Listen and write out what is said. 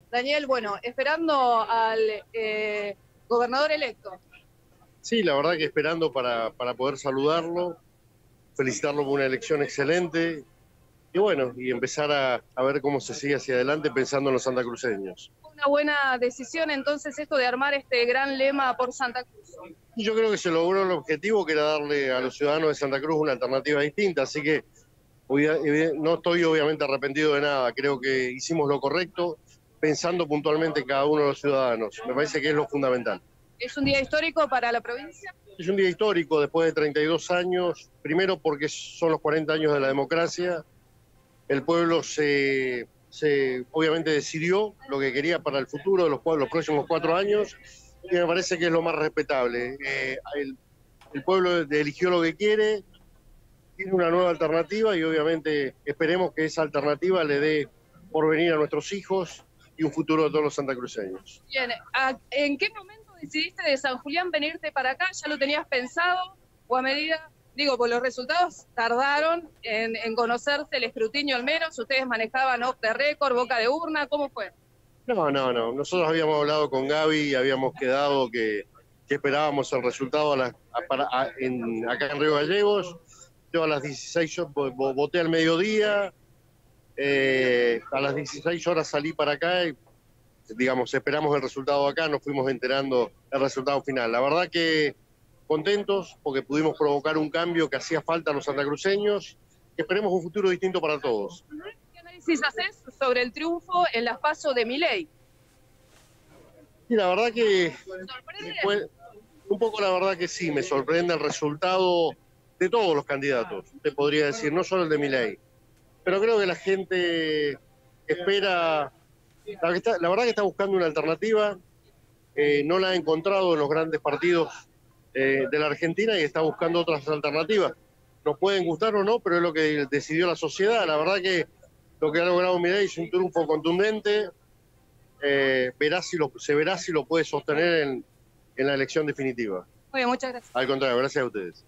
Daniel, bueno, esperando al gobernador electo. Sí, la verdad que esperando para poder saludarlo, felicitarlo por una elección excelente y bueno, y empezar a ver cómo se sigue hacia adelante pensando en los santacruceños. Fue una buena decisión entonces esto de armar este gran lema por Santa Cruz. Y yo creo que se logró el objetivo, que era darle a los ciudadanos de Santa Cruz una alternativa distinta, así que no estoy obviamente arrepentido de nada, creo que hicimos lo correcto pensando puntualmente en cada uno de los ciudadanos, me parece que es lo fundamental. ¿Es un día histórico para la provincia? Es un día histórico después de 32 años, primero porque son los 40 años de la democracia, el pueblo obviamente decidió lo que quería para el futuro de los próximos 4 años y me parece que es lo más respetable. El pueblo eligió lo que quiere, tiene una nueva alternativa y obviamente esperemos que esa alternativa le dé porvenir a nuestros hijos y un futuro de todos los santacruceños. Bien, ¿en qué momento decidiste de San Julián venirte para acá? ¿Ya lo tenías pensado? ¿O a medida, pues los resultados tardaron en conocerse el escrutinio al menos? ¿Ustedes manejaban off the record, boca de urna? ¿Cómo fue? No. Nosotros habíamos hablado con Gaby y habíamos quedado que esperábamos el resultado acá en Río Gallegos. Yo a las 16 voté al mediodía, a las 16 horas salí para acá y, digamos, esperamos el resultado acá, nos fuimos enterando el resultado final. La verdad que contentos porque pudimos provocar un cambio que hacía falta a los santacruceños, que esperemos un futuro distinto para todos. ¿Qué análisis haces sobre el triunfo en las PASO de Milei? Y la verdad que ¿Sorprende? un poco la verdad que sí, me sorprende el resultado de todos los candidatos, te podría decir, no solo el de Milei. Pero creo que la gente espera, la verdad que está buscando una alternativa, no la ha encontrado en los grandes partidos de la Argentina y está buscando otras alternativas. Nos pueden gustar o no, pero es lo que decidió la sociedad. La verdad que lo que ha logrado Milei es un triunfo contundente, se verá si lo puede sostener en la elección definitiva. Muy bien, muchas gracias. Al contrario, gracias a ustedes.